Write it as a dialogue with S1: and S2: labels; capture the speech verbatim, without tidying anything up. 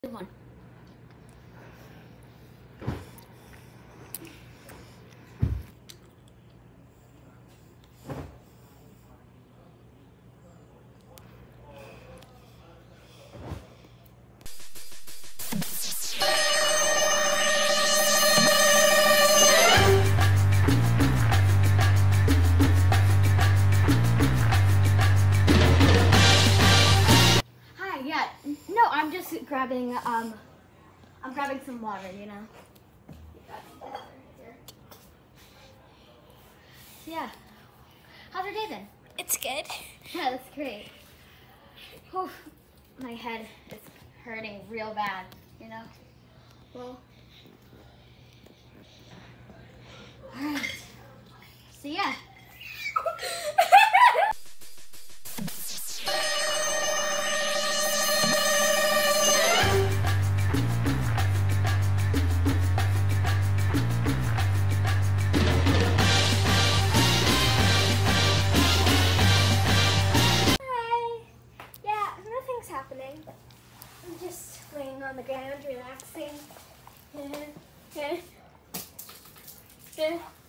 S1: One. Hi, yeah. No, I'm just grabbing um I'm grabbing some water, you know. So yeah. How's your day then?
S2: It's good.
S1: Yeah, that's great. Whew. My head is hurting real bad, you know? Well, alright. So yeah.
S2: Happening. I'm just laying on the ground, relaxing. Yeah. Yeah. Yeah.